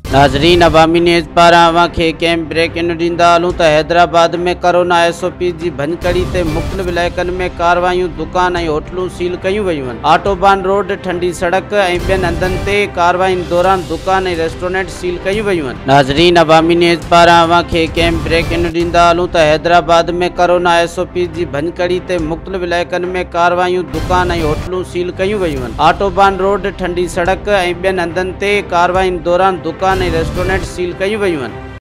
नाज़रीन, अवामी न्यूज़ पारां अवांखे कंहिं ब्रेकिंग ॾींदा हलूं त हैदराबाद में कोरोना SOP जी भञकड़ी ते मुख़्तलिफ़ इलाइक़नि में कार्रवाइयूं, दुकान ऐं होटलूं सील कयूं वयूं आहिनि। ऑटोबान रोड, ठंडी सड़क ऐं ॿियनि हंधनि ते कार्रवाइयुनि दौरान दुकान ऐं रेस्टोरेंट सील कयूं वयूं आहिनि। नाज़रीन, अवामी न्यूज़ पारां अवांखे कंहिं ब्रेकिंग ॾींदा हलूं त हैदराबाद में कोरोना SOP जी भञकड़ी ते मुख़्तलिफ़ इलाइक़नि में कार्रवाइयूं, दुकान ऐं होटलूं सील कयूं वयूं आहिनि। ऑटोबान रोड, ठंडी सड़क ऐं ॿियनि हंधनि ते कार्रवाइयुनि दौरान दुकान रेस्टोरेंट सील कयूं वयूं आहिनि।